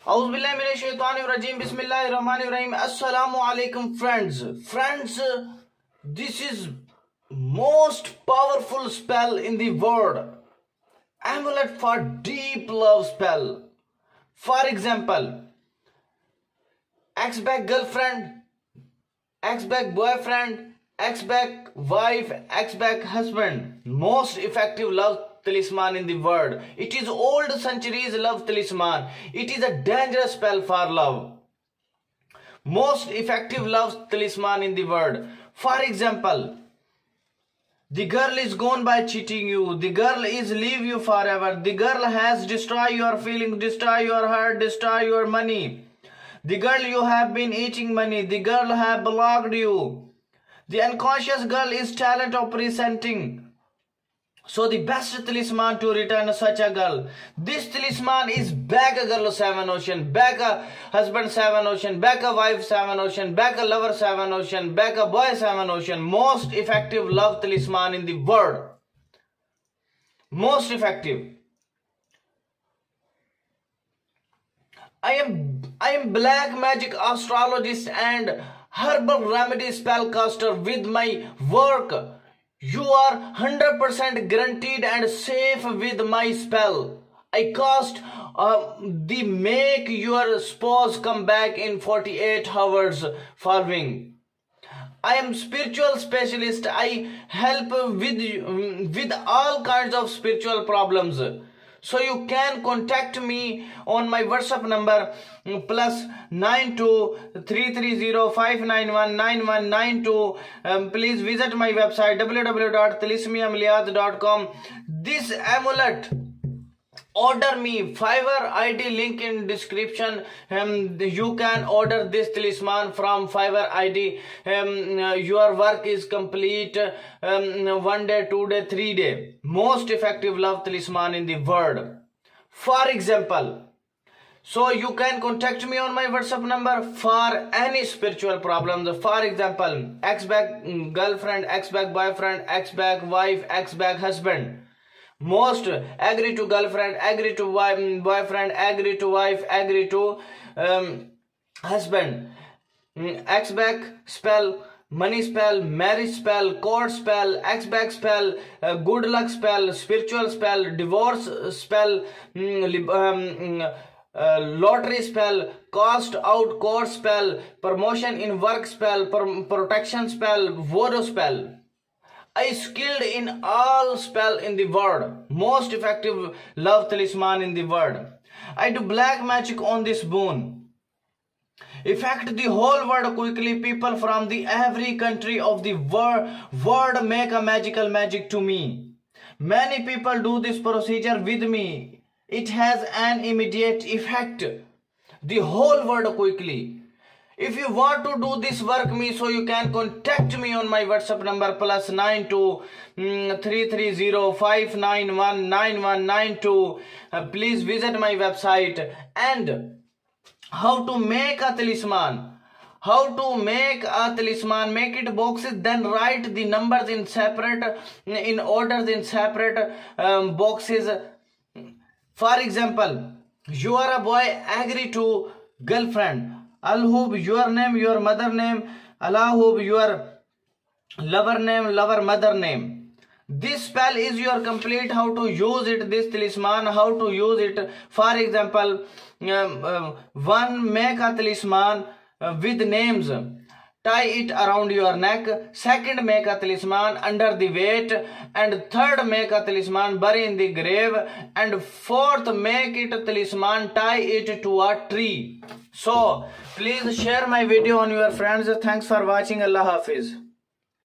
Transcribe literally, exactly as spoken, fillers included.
Auzubillahiminash-shaytanir-rajim. Bismillahir-rahmanir-rahim. Assalamu alaikum, friends. Friends, this is most powerful spell in the world. Amulet for deep love spell. For example, ex-back girlfriend, ex-back boyfriend, ex-back wife, ex-back husband. Most effective love talisman in the world. It is old centuries love talisman. It is a dangerous spell for love. Most effective love talisman in the world. For example, the girl is gone by cheating you. The girl is leave you forever. The girl has destroyed your feelings, destroy your heart, destroy your money. The girl you have been eating money. The girl have blocked you. The unconscious girl is talent of presenting. So the best talisman to return such a girl. This talisman is back a girl seven ocean, back a husband seven ocean, back a wife seven ocean, back a lover seven ocean, back a boy seven ocean. Most effective love talisman in the world. Most effective. I am I am black magic astrologist and herbal remedy spellcaster. With my work, you are one hundred percent guaranteed and safe with my spell. I cast uh, the make your spouse come back in forty-eight hours following. I am spiritual specialist. I help with, with all kinds of spiritual problems. So you can contact me on my WhatsApp number plus nine two three three zero five nine one nine one nine two. Um, please visit my website w w w dot talismi amaliyat dot com. This amulet, order me. Fiverr I D link in description. Um, you can order this talisman from Fiverr I D. Um, uh, your work is complete. Um, one day, two day, three day. Most effective love talisman in the world. For example, so you can contact me on my WhatsApp number for any spiritual problems. For example, ex-back girlfriend, ex-back boyfriend, ex-back wife, ex-back husband. Most agree to girlfriend, agree to wife, boyfriend, agree to wife, agree to um, husband. Ex-back spell, money spell, marriage spell, court spell, ex-back spell, uh, good luck spell, spiritual spell, divorce spell, um, uh, lottery spell, cast out court spell, promotion in work spell, pro protection spell, voodoo spell. I skilled in all spell in the world. Most effective love talisman in the world. I do black magic on this boon. Affect the whole world quickly. People from the every country of the world, world make a magical magic to me. Many people do this procedure with me. It has an immediate effect. The whole world quickly. If you want to do this work me, so you can contact me on my WhatsApp number plus nine two three three zero five nine one nine one nine two. Uh, please visit my website. And how to make a talisman. How to make a talisman. Make it boxes, then write the numbers in separate, in orders in separate um, boxes. For example, you are a boy, agree to girlfriend. Al-Hub, your name, your mother name. Allahub, your lover name, lover mother name. This spell is your complete. How to use it, this talisman, how to use it. For example, um, uh, one, make a talisman uh, with names. Tie it around your neck. Second, make a talisman under the weight. And third, make a talisman bury in the grave. And fourth, make it a talisman, tie it to a tree. So please share my video on your friends. Thanks for watching. Allah Hafiz.